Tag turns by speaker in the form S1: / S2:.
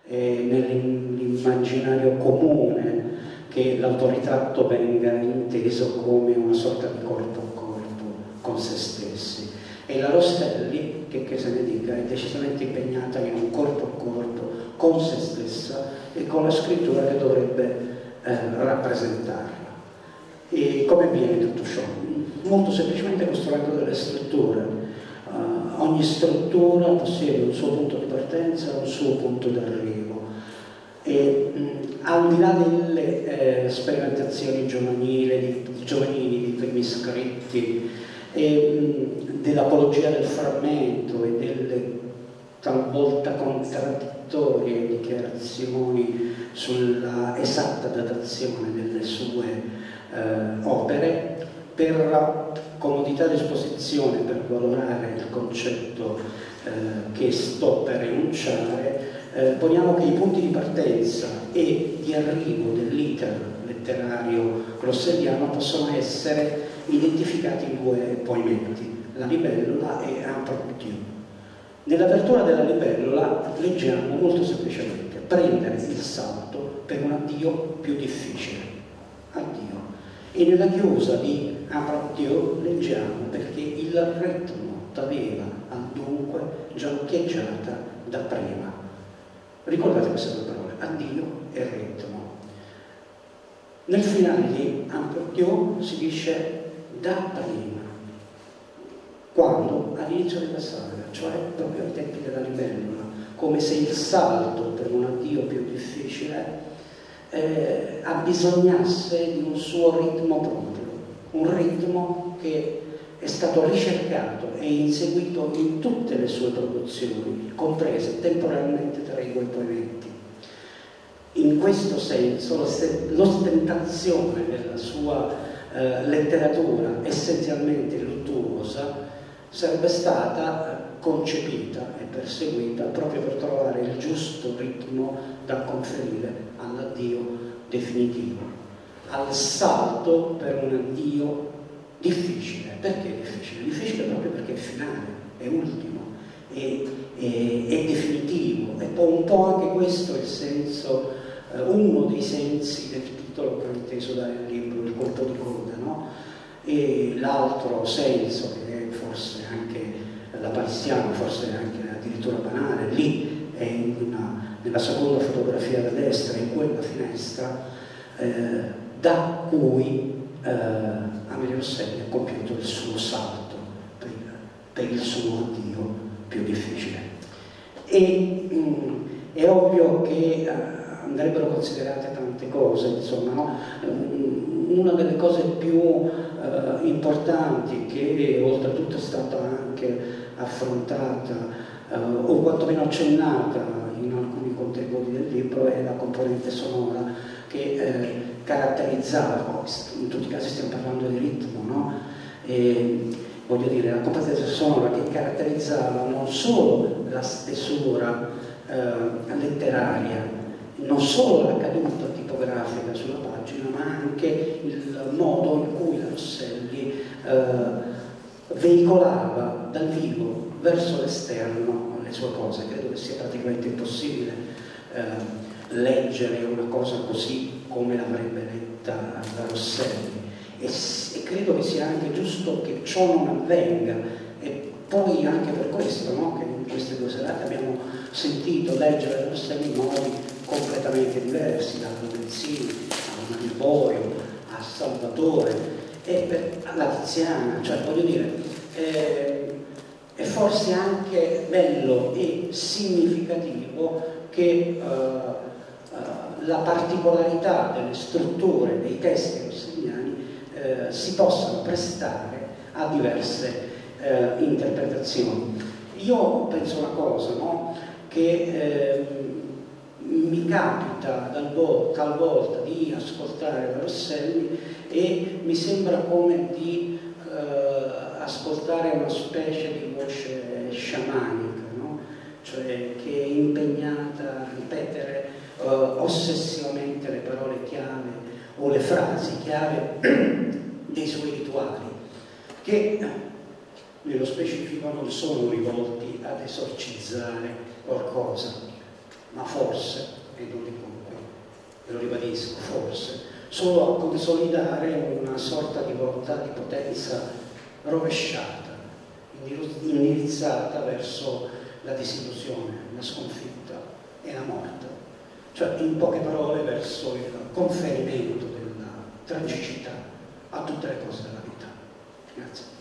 S1: nell'immaginario comune che l'autoritratto venga inteso come una sorta di corpo a corpo con se stessi. E la Rostelli, che se ne dica, è decisamente impegnata in un corpo a corpo con se stessa e con la scrittura che dovrebbe rappresentarla. E come avviene tutto ciò? Molto semplicemente costruendo delle strutture. Ogni struttura possiede un suo punto di partenza e un suo punto d'arrivo. E al di là delle sperimentazioni giovanili, dei primi scritti, e dell'apologia del frammento e delle talvolta contraddittorie dichiarazioni sulla esatta datazione delle sue opere, per comodità di esposizione, per valorare il concetto che sto per enunciare, poniamo che i punti di partenza e di arrivo dell'iter letterario rosselliano possono essere identificati in due poementi, La libellula e Un Promptu. Nell'apertura della libellula leggiamo molto semplicemente: prendere il salto per un addio più difficile. Addio. E nella chiusa di Un Promptu leggiamo: perché il ritmo t'aveva al dunque già occhieggiata da prima. Ricordate queste due parole, addio e ritmo. Nel finale di Un Promptu si dice da prima, quando all'inizio della saga, cioè proprio ai tempi della libellula, come se il salto per un addio più difficile abbisognasse di un suo ritmo proprio, un ritmo che è stato ricercato e inseguito in tutte le sue produzioni, comprese temporalmente tra i due poementi. In questo senso l'ostentazione della sua letteratura essenzialmente luttuosa sarebbe stata concepita e perseguita proprio per trovare il giusto ritmo da conferire all'addio definitivo, al salto per un addio difficile. Perché difficile? Difficile proprio perché è finale, è ultimo, è definitivo, e poi un po' anche questo è il senso, uno dei sensi del titolo che ho inteso dare al libro, Il colpo di coda, no? E l'altro senso, che è forse anche lapalissiano, forse anche addirittura banale, lì è nella seconda fotografia da destra, in quella finestra, da cui Amelie Rosselli ha compiuto il suo salto per il suo addio più difficile. E è ovvio che andrebbero considerate tante cose, insomma, no? Una delle cose più importanti, che oltretutto è stata anche affrontata o quantomeno accennata in alcuni contenuti del libro, è la componente sonora che caratterizzava, in tutti i casi stiamo parlando di ritmo, no? Voglio dire, la componente sonora che caratterizzava non solo la stesura letteraria, non solo la caduta tipografica sulla pagina, ma anche il modo in cui la Rosselli veicolava dal vivo verso l'esterno le sue cose. Credo che sia praticamente impossibile leggere una cosa così come l'avrebbe letta la Rosselli, e credo che sia anche giusto che ciò non avvenga. E poi anche per questo, no, che in queste due serate abbiamo sentito leggere la Rosselli in modi completamente diversi, da Lorenzini a Mario Boio a Salvatore e alla Tiziana, cioè voglio dire, è forse anche bello e significativo che la particolarità delle strutture dei testi rosselliniani si possano prestare a diverse interpretazioni. Io penso una cosa, no? Che mi capita talvolta di ascoltare la Rosselli e mi sembra come di ascoltare una specie di voce sciamanica, no? Cioè che è impegnata a ripetere ossessivamente le parole chiave o le frasi chiave dei suoi rituali, che nello specifico non sono rivolti ad esorcizzare qualcosa, ma forse, e non dico qui, ve lo ribadisco, forse, solo a consolidare una sorta di volontà di potenza rovesciata, indirizzata verso la disillusione, la sconfitta e la morte. Cioè, in poche parole, verso il conferimento della tragicità a tutte le cose della vita. Grazie.